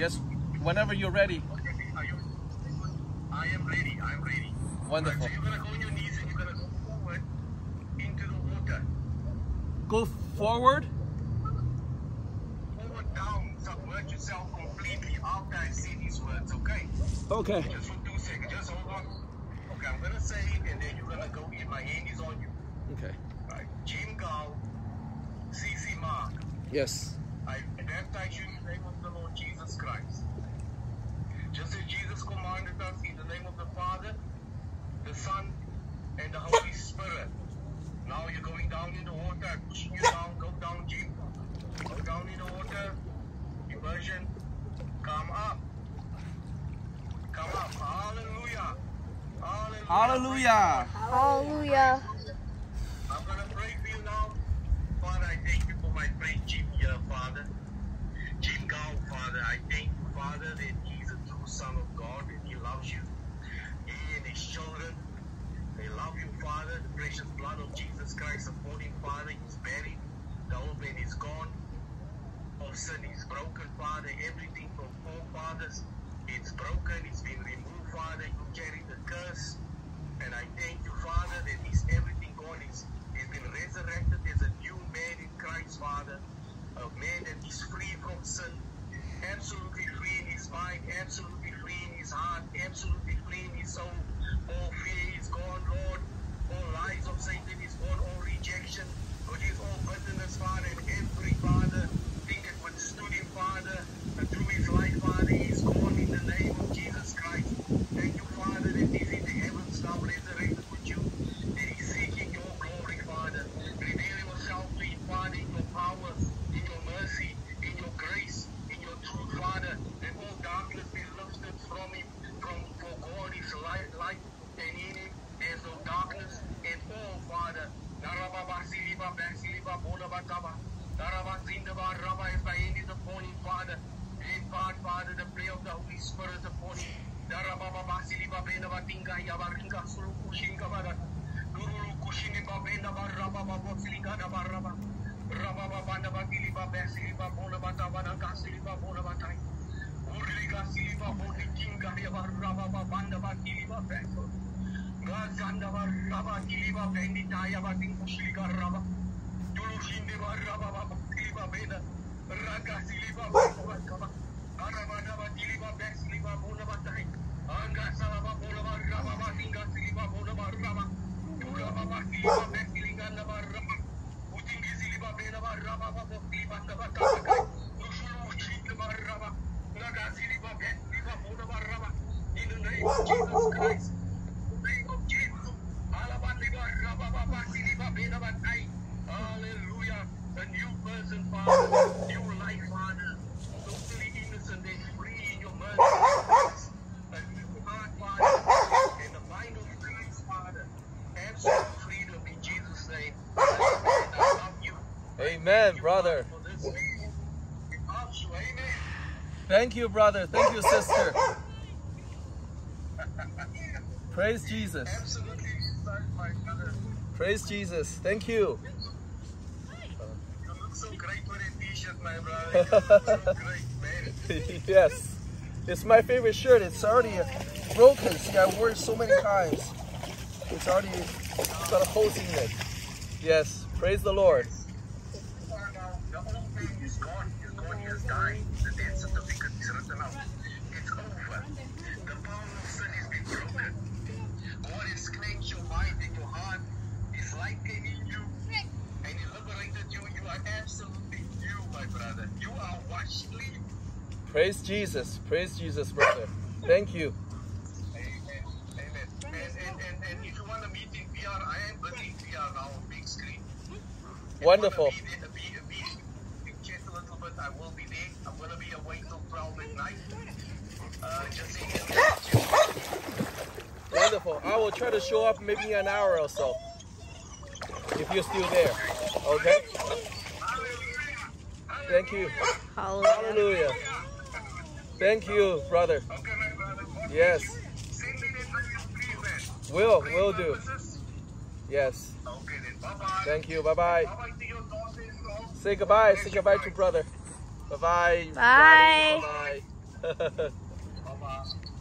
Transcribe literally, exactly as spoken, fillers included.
Yes, whenever you're ready. Okay, are you, I am ready, I'm ready. Wonderful. Right, so you're going to go on your knees and you're going to go forward into the water. Go forward? Forward, down, submerge yourself completely after I say these words, okay? Okay. Just for two seconds, just hold on. Okay, I'm going to say it and then you're going to go in. My hand is on you. Okay. Right. Jim Gao, C C Mark. Yes. I baptize you in the name of the Lord Jesus Christ. Just as Jesus commanded us, in the name of the Father, the Son, and the Holy Spirit. Now you're going down in the water. I'm pushing you down. Go down, Jim. Go down in the water. Immersion. Come up. Come up. Hallelujah. Hallelujah. Hallelujah. Hallelujah. I'm going to pray for you now. Father, I thank you for my friend Jim here, Father. Jim Gao, Father, I thank you, Father, that he's a true son of God and he loves you. He and his children, they love you, Father. The precious blood of Jesus Christ upon him, Father. He's buried. The old man is gone. All sin is broken, Father. Everything from forefathers, it's broken. It's been removed, Father. You carry the curse. And I thank you, Father, that he's everything gone. He's, he's been resurrected as a new man in Christ, Father. A man that is free from sin, absolutely free in his mind, absolutely free in his heart, absolutely free in his soul. All fear is gone, Lord. All lies of Satan is gone, all rejection, which is all bitterness, Father, and every, Father, thing that withstood him, Father, and through his life, Father, he is gone in the name of Jesus Christ. Thank you, Father, that he's in the heavens now, resurrected with you, that he's seeking your glory, Father. Reveal yourself to him, Father, in your power, in your mercy, in your grace, in your truth, Father, that all darkness be lifted from him, from for God is light, light, and in him there's no darkness at all, Father. Narababasiliba, Basiliba, Bonabataba, Narabasindaba, Rabba, as my hand is upon him, Father. Impart, Father, the prayer of the Holy Spirit upon him. Narababasiliba, Benabatinga, Yabaringa, Sulukushinga, Guru Kushiniba, Benaba, Rabba, Bosiliga, Nabaraba. Rababa Bandaba Giliba Basiliba Bonabata Banaka Siliba Bonabatai Uriga Siliba Bonikinga Rababa Bandaba Giliba Basso Gazandaba Raba Giliba Benditaya Batin Kushliga Raba Tulushindeba Rababa Giliba Bena Raga Siliba Bonabakaba Arabadaba Giliba Basiliba Bonabatai Anga Salaba Bonaba Rababa Tinga Siliba Bonaba Raba Turababa Giliba Basiliga Nabaraba in the name of Jesus Christ, in the name of Jesus, hallelujah, a new person, Father, new life, Father, totally innocent and free in your mercy, a new heart, Father, and the mind of Christ, Father, absolute freedom in Jesus' name. I love you. Amen, brother. Thank you, brother. Thank you, sister. Praise Jesus. Absolutely, my brother. Praise Jesus. Thank you. You look so great with a t-shirt, my brother. You look so great, man. Yes. It's my favorite shirt. It's already broken. See, I wore it so many times. It's already got a hole in it. Yes. Praise the Lord. The old man is gone. He's gone. He has died. The death certificate is written out. It's over. The power of sin has been broken. God has cleansed your mind and your heart. His light came in you and He liberated you. You are absolutely new, my brother. You are washed clean. Praise Jesus. Praise Jesus, brother. Thank you. Amen. Amen. And, and, and, and if you want to meet in V R, I am busy in V R now on big screen. If Wonderful. you want to be there, be, be, be, chat a little bit. I will be there. I'm going to be away till twelve at night. Uh, just saying. Wonderful. I will try to show up maybe in an hour or so. If you're still there. Okay? Thank you. Hallelujah. Hallelujah. Thank you, brother. Okay, my brother. Yes. Send me that video, please, man. Will, Pray will do. purposes. Yes. Okay, then. Bye-bye. Thank you. Bye-bye. Bye-bye to your daughter-in-law. Say goodbye. Bless Say you, goodbye guys. to brother. Bye-bye. Bye. Bye-bye. Bye-bye.